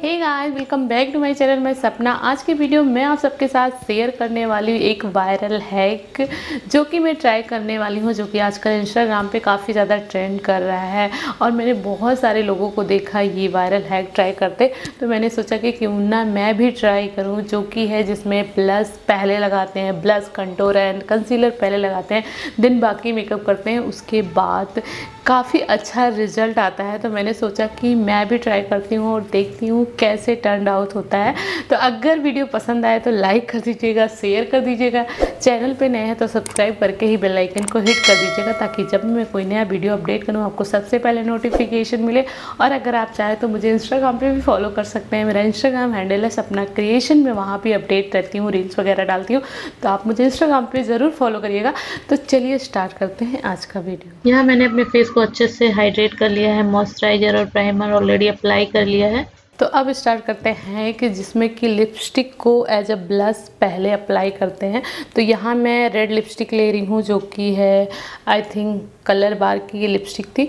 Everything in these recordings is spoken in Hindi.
Hey guys, welcome back to my channel. मैं सपना। आज की वीडियो में आप सबके साथ शेयर करने वाली हूँ एक वायरल हैक जो कि मैं ट्राई करने वाली हूँ, जो कि आजकल इंस्टाग्राम पे काफ़ी ज़्यादा ट्रेंड कर रहा है और मैंने बहुत सारे लोगों को देखा ये वायरल हैक ट्राई करते। तो मैंने सोचा कि क्यों ना मैं भी ट्राई करूँ, जो कि है जिसमें ब्लश पहले लगाते हैं, ब्लश, कंटूर एंड कंसीलर पहले लगाते हैं, दिन बाकी मेकअप करते हैं, उसके बाद काफ़ी अच्छा रिजल्ट आता है। तो मैंने सोचा कि मैं भी ट्राई करती हूँ और देखती हूँ कैसे टर्न आउट होता है। तो अगर वीडियो पसंद आए तो लाइक कर दीजिएगा, शेयर कर दीजिएगा, चैनल पे नए हैं तो सब्सक्राइब करके ही बेल आइकन को हिट कर दीजिएगा, ताकि जब मैं कोई नया वीडियो अपडेट करूँ आपको सबसे पहले नोटिफिकेशन मिले। और अगर आप चाहें तो मुझे इंस्टाग्राम पे भी फॉलो कर सकते हैं। मेरा इंस्टाग्राम हैंडल है सपना क्रिएशन, में वहाँ भी अपडेट रहती हूँ, रील्स वगैरह डालती हूँ, तो आप मुझे इंस्टाग्राम पर ज़रूर फॉलो करिएगा। तो चलिए स्टार्ट करते हैं आज का वीडियो। यहाँ मैंने अपने फेस को अच्छे से हाइड्रेट कर लिया है, मॉइस्चराइजर और प्राइमर ऑलरेडी अप्लाई कर लिया है। तो अब स्टार्ट करते हैं कि जिसमें कि लिपस्टिक को एज अ ब्लश पहले अप्लाई करते हैं। तो यहाँ मैं रेड लिपस्टिक ले रही हूँ, जो कि है आई थिंक कलर बार की ये लिपस्टिक थी।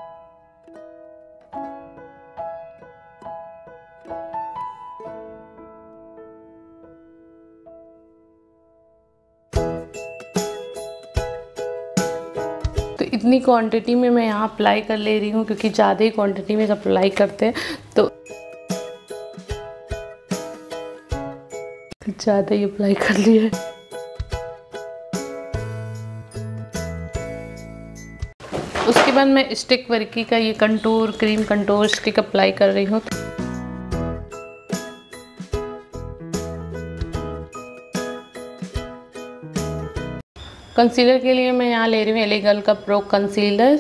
तो इतनी क्वांटिटी में मैं यहाँ अप्लाई कर ले रही हूँ, क्योंकि ज़्यादा ही क्वांटिटी में अप्लाई करते हैं तो ज़्यादा ही अप्लाई कर लिया है। उसके बाद मैं स्टिक वर्की का ये contour cream contour stick apply कर रही हूँ। कंसीलर के लिए मैं यहाँ ले रही हूँ एलेगल का प्रो कंसीलर।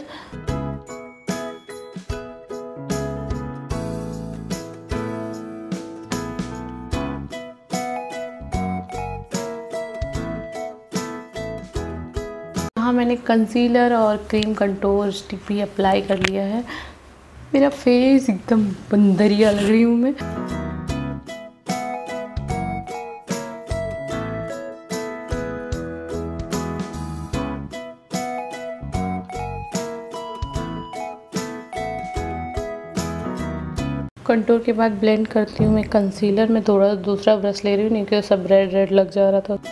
यहाँ मैंने कंसीलर और क्रीम कंटूर स्टिक भी अप्लाई कर लिया है। मेरा फेस एकदम बंदरिया लग रही हूँ मैं। कंटूर के बाद ब्लेंड करती हूँ मैं कंसीलर में। थोड़ा दूसरा ब्रश ले रही हूँ, नहीं कि सब रेड रेड लग जा रहा था।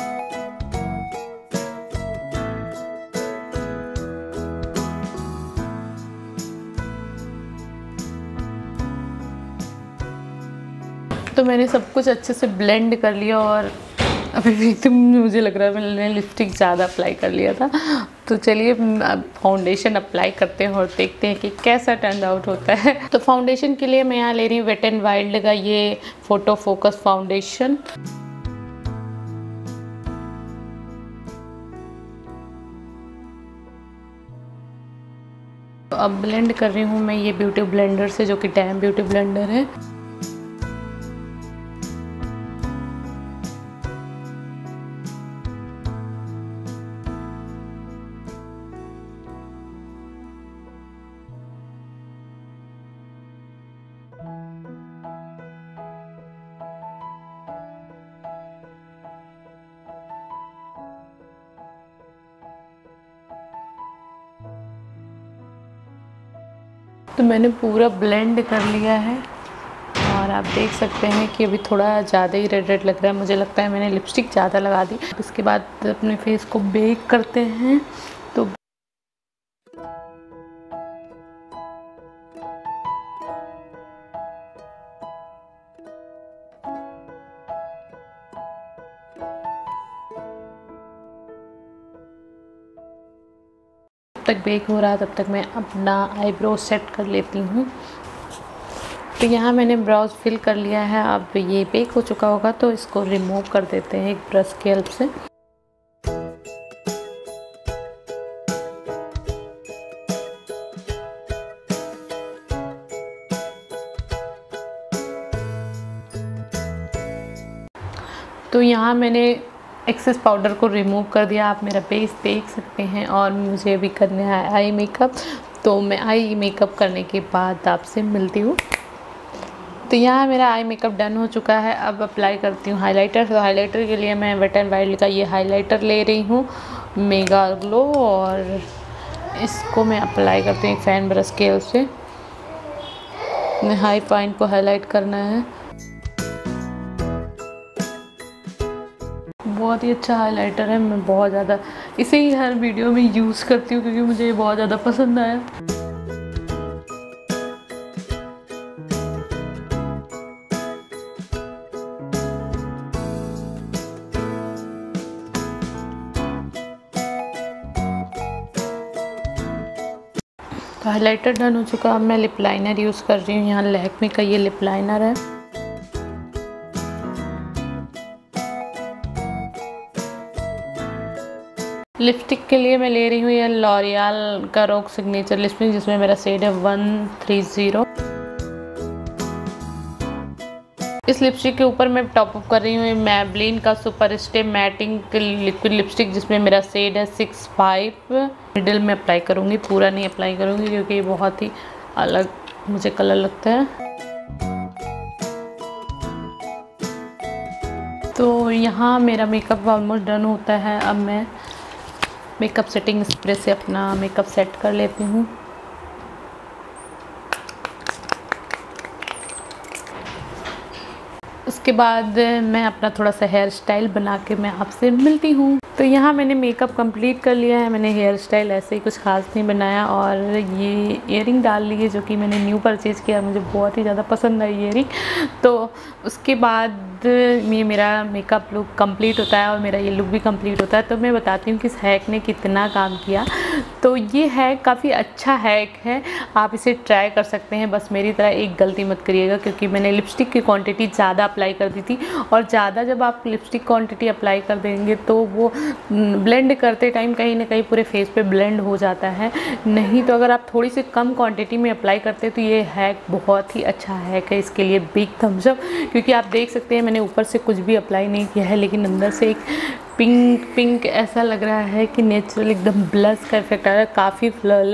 तो मैंने सब कुछ अच्छे से ब्लेंड कर लिया और अभी भी तो मुझे लग रहा है मैंने लिपस्टिक ज़्यादा अप्लाई कर लिया था। तो चलिए अब फाउंडेशन अप्लाई करते हैं और देखते हैं कि कैसा टर्न आउट होता है। तो फाउंडेशन के लिए मैं यहाँ ले रही हूँ वेट एंड वाइल्ड का ये फोटो फोकस फाउंडेशन। तो अब ब्लेंड कर रही हूँ मैं ये ब्यूटी ब्लेंडर से, जो कि डैम ब्यूटी ब्लेंडर है। तो मैंने पूरा ब्लेंड कर लिया है और आप देख सकते हैं कि अभी थोड़ा ज़्यादा ही रेड रेड लग रहा है। मुझे लगता है मैंने लिपस्टिक ज़्यादा लगा दी। इसके बाद अपने फेस को बेक करते हैं। तो तक बेक हो रहा है, तब तक मैं अपना आईब्रो सेट कर लेती हूँ। तो यहाँ मैंने ब्राउज फिल कर लिया है। अब ये बेक हो चुका होगा तो इसको रिमूव कर देते हैं एक ब्रश की हेल्प से। तो यहाँ मैंने एक्सेस पाउडर को रिमूव कर दिया। आप मेरा बेस देख सकते हैं और मुझे अभी करना है आई मेकअप। तो मैं आई मेकअप करने के बाद आपसे मिलती हूँ। तो यहाँ मेरा आई मेकअप डन हो चुका है। अब अप्लाई करती हूँ हाइलाइटर। तो हाइलाइटर के लिए मैं वेट एंड वाइल्ड का ये हाइलाइटर ले रही हूँ मेगा ग्लो, और इसको मैं अप्लाई करती हूँ एक फैन ब्रश के हेल्प से। अपने हाई पॉइंट को हाईलाइट करना है। बहुत ही अच्छा हाइलाइटर है, मैं बहुत ज़्यादा इसे ही हर वीडियो में यूज़ करती हूँ क्योंकि मुझे ये बहुत ज़्यादा पसंद आया। तो हाइलाइटर डन हो चुका। अब मैं लिप लाइनर यूज़ कर रही हूँ। यहाँ लैक्मे का ये लिप लाइनर है। लिपस्टिक के लिए मैं ले रही हूँ ये लॉरियल का रोक सिग्नेचर लिपस्टिक, जिसमें मेरा शेड है 130। इस लिपस्टिक के ऊपर मैं टॉप अप कर रही हूँ मैबलिन का super stay matte ink liquid lipstick, जिसमें मेरा शेड है 65। मिडिल में अप्लाई करूँगी, पूरा नहीं अप्लाई करूँगी क्योंकि ये बहुत ही अलग मुझे कलर लगता है। तो यहाँ मेरा मेकअप ऑलमोस्ट डन होता है। अब मैं मेकअप सेटिंग स्प्रे से अपना मेकअप सेट कर लेती हूँ। उसके बाद मैं अपना थोड़ा सा हेयर स्टाइल बना के मैं आपसे मिलती हूँ। तो यहाँ मैंने मेकअप कंप्लीट कर लिया है। मैंने हेयर स्टाइल ऐसे ही कुछ खास नहीं बनाया और ये इयरिंग डाल ली है जो कि मैंने न्यू परचेज़ किया, मुझे बहुत ही ज़्यादा पसंद आई इयरिंग। तो उसके बाद ये मेरा मेकअप लुक कंप्लीट होता है और मेरा ये लुक भी कंप्लीट होता है। तो मैं बताती हूँ कि इस हैक ने कितना काम किया। तो ये हैक काफ़ी अच्छा हैक है, आप इसे ट्राई कर सकते हैं। बस मेरी तरह एक गलती मत करिएगा क्योंकि मैंने लिपस्टिक की क्वांटिटी ज़्यादा अप्लाई कर दी थी और ज़्यादा जब आप लिपस्टिक क्वांटिटी अप्लाई कर देंगे तो वो ब्लेंड करते टाइम कहीं ना कहीं पूरे फेस पे ब्लेंड हो जाता है। नहीं तो अगर आप थोड़ी सी कम क्वांटिटी में अप्लाई करते हैं तो ये हैक बहुत ही अच्छा हैक है। इसके लिए बिग थम्स अप, क्योंकि आप देख सकते हैं मैंने ऊपर से कुछ भी अप्लाई नहीं किया है लेकिन अंदर से एक पिंक ऐसा लग रहा है कि नेचुरल एकदम ब्लश का इफेक्ट आ रहा है। काफ़ी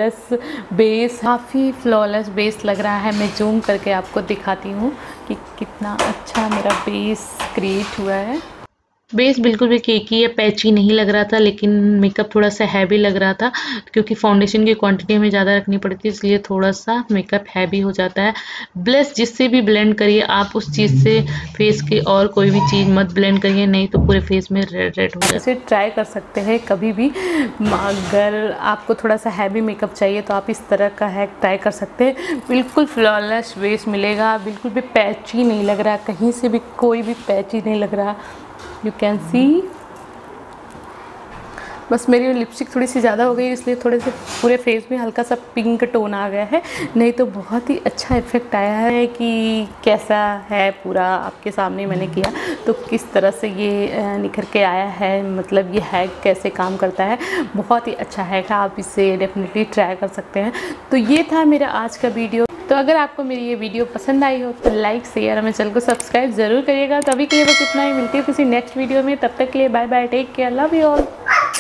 फ्लॉलेस बेस लग रहा है। मैं जूम करके आपको दिखाती हूँ कि कितना अच्छा मेरा बेस क्रिएट हुआ है। बेस बिल्कुल भी केकी या पैची नहीं लग रहा था, लेकिन मेकअप थोड़ा सा हैवी लग रहा था क्योंकि फाउंडेशन की क्वांटिटी हमें ज़्यादा रखनी पड़ती है, इसलिए थोड़ा सा मेकअप हैवी हो जाता है। ब्लश जिससे भी ब्लेंड करिए आप उस चीज़ से फेस के और कोई भी चीज़ मत ब्लेंड करिए, नहीं तो पूरे फेस में रेड हो जाता है। इसे ट्राई कर सकते हैं कभी भी। अगर आपको थोड़ा सा हैवी मेकअप चाहिए तो आप इस तरह का हैक ट्राई कर सकते हैं। बिल्कुल फ्लॉलेस बेस मिलेगा, बिल्कुल भी पैची नहीं लग रहा, कहीं से भी कोई भी पैची नहीं लग रहा। You can see. बस मेरी लिपस्टिक थोड़ी सी ज़्यादा हो गई इसलिए थोड़े से पूरे फेस में हल्का सा पिंक टोन आ गया है, नहीं तो बहुत ही अच्छा इफेक्ट आया है। कि कैसा है पूरा आपके सामने मैंने किया तो किस तरह से ये निखर के आया है, मतलब ये हैक कैसे काम करता है। बहुत ही अच्छा हैक है, आप इसे डेफिनेटली ट्राई कर सकते हैं। तो ये था मेरा आज का वीडियो। तो अगर आपको मेरी ये वीडियो पसंद आई हो तो लाइक शेयर और मेरे चैनल को सब्सक्राइब ज़रूर करिएगा। तो अभी के लिए बस इतना ही, मिलती है किसी नेक्स्ट वीडियो में। तब तक के लिए bye bye, take care, love you all.